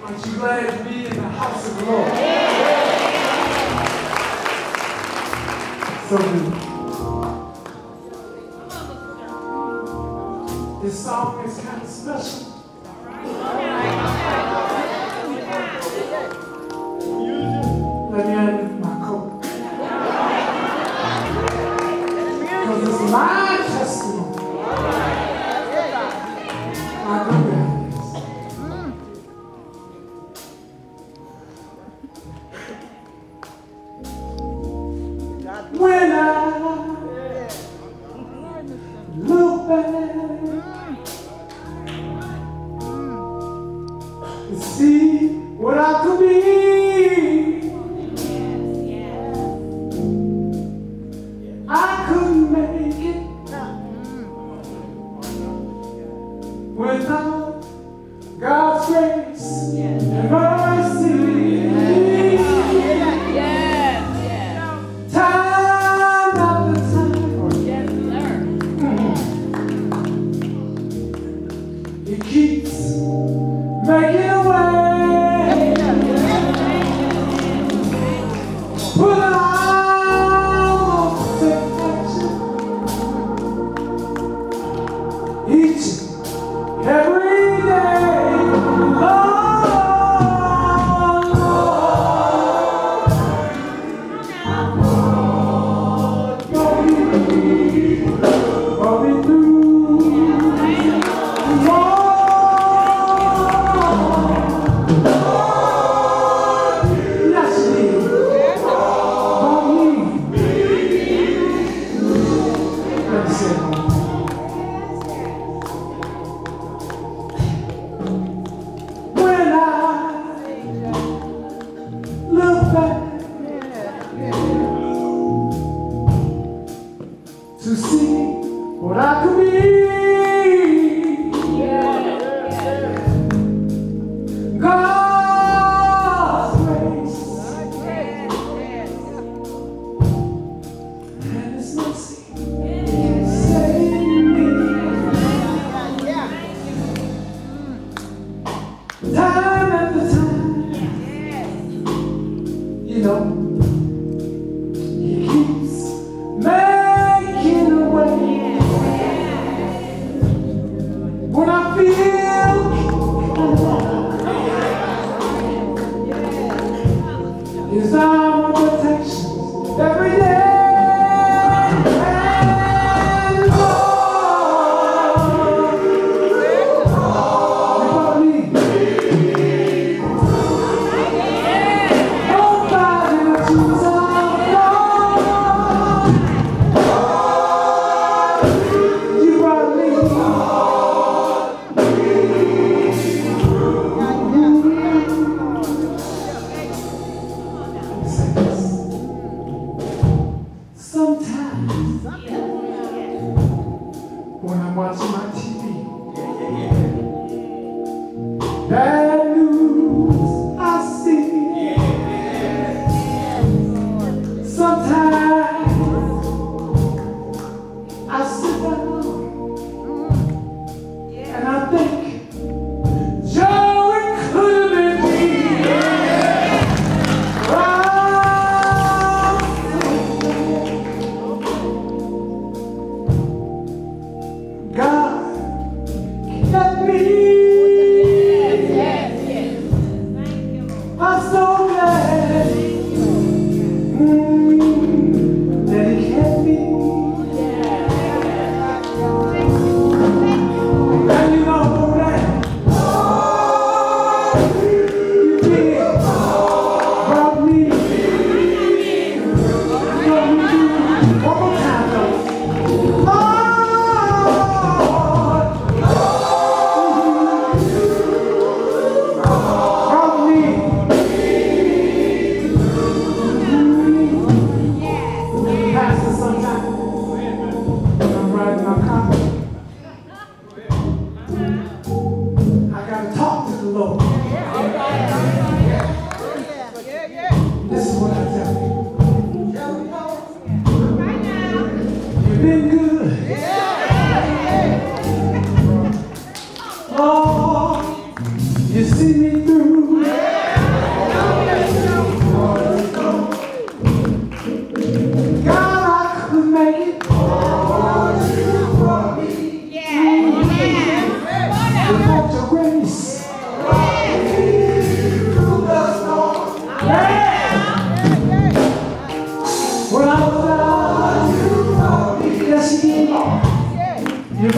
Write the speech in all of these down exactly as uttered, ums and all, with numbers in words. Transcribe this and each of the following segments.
Aren't you glad to be in the house of the Lord? So good. This song is kind of special. Let me undo my coat. Because it's my testimony. I know that. When I look back to see what I could be, I couldn't make it without God's grace and mercy. Making a way, put on perfection each and every day. Lord, Lord, go me, go me through. Lord, to see what I could be. God's grace and His mercy saved me. Time after time, you know, He keeps making a way. When I feel His arm of protection every day. And Lord, Lord, me. Nobody but Jesus, Lord. You brought me. Sometimes when I'm watching my T V, bad news I see. Sometimes I sit down and I think, Joe, it could have been me. God kept me. Yes, yes. I'm so glad mm, that He kept me. And you know that you did brought me. Brought me through. One more time, though. Lord, Lord. This is what I tell you. You've been good. Oh, you see me through.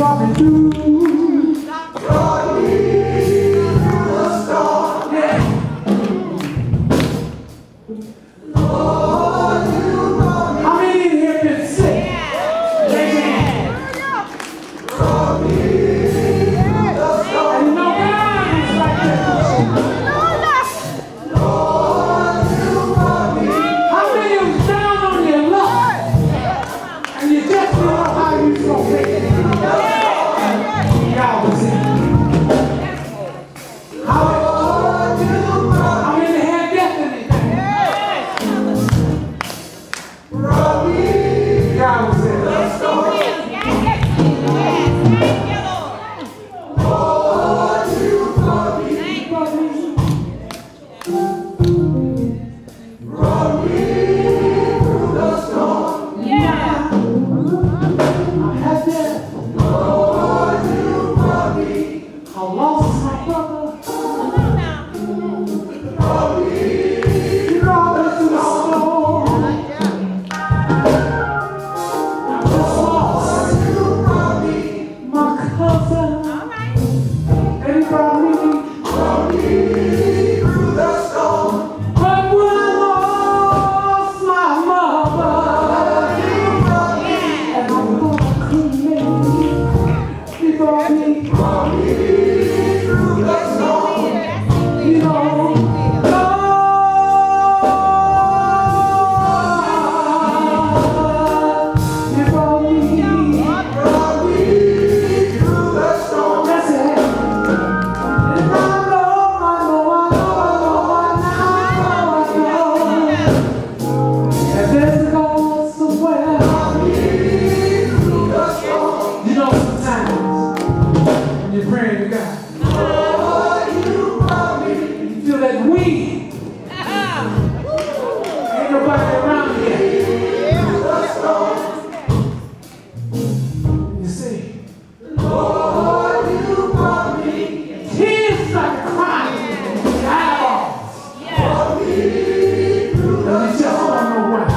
brought me through. Brought me through the storm. Yeah. Lord, you brought me. How many in here been sick? Yeah. Brought me through the storm. And no God is like that. Lord, you brought me. How many was down on your luck? And you just don't know how you so make it. God was in. How, how many had destiny? God was in. Let's go. Lord, you brought me. Brought me through the storm. Yeah. I had that. Lord, you brought me. I lost my brother. Brought me. You brought me through the storm. I just lost. You brought me. My cousin. And he brought me. Brought me through the storm. But when I lost my mother, you brought me. And I thought I couldn't make it. He brought me. Brought me through the storm. You know, Lord, you brought me. Brought me through the storm. That's it. And I know, I know, I know, I know, I know, I know. And there's a God somewhere. Brought me through the storm. You know, sometimes when you're praying to God, Lord, you brought me. You feel that wind. Ain't nobody around here. You see, Lord, you brought me. Tears like crying in the eyeballs. Brought me through the and you just don't know why.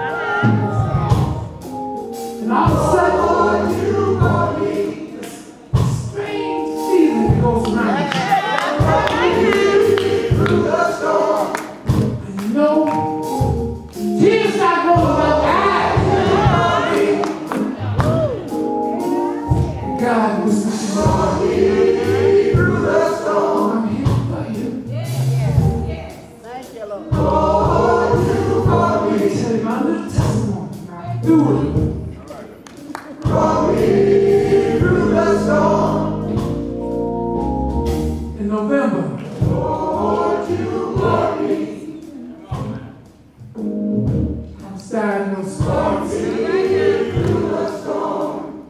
And all of a sudden, Lord, you brought me. This strange feeling that goes around. Brought me through the storm. And you know, tears start going down my eyes. God was brought me through the storm. I'm here for you. Lord, you brought me. Tell you my little testimony. Now do it. Brought me through the storm. In November, Lord, you brought me. I'm starting those storms. Through the storm.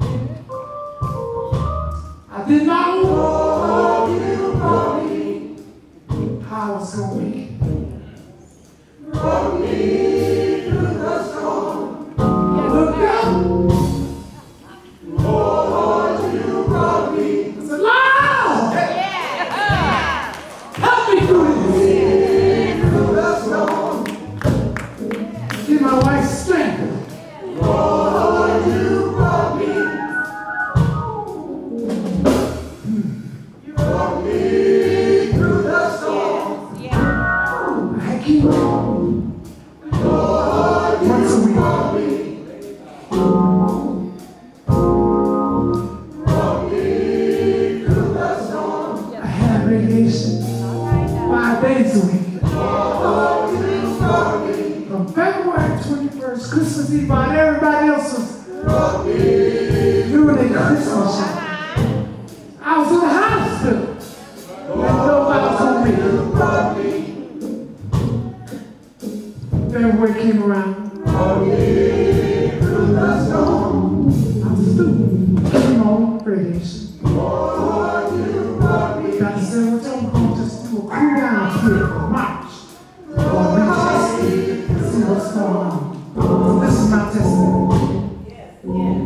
I did not know, Lord, you brought me. How I was going to make it. Brought me through the storm. Look up. Lord, you brought me. I said, Lord, help me through this. Through the storm. Give my wife strength. Lord, you brought me. You brought me through the storm. I keep Lord, once a week. Brought me. Brought me through the storm. I had radiation five days a week. Lord, you brought me. From February twenty-first, Christmas Eve, while everybody else was doing their Christmas shop, I was in the hospital. And nobody was on me. February came around. Through the storm. I was stupid. Came on radiation. Doctor said, well, I'm going to just do a cool down here for March. Or retest it and see what's going on. So this is my testimony.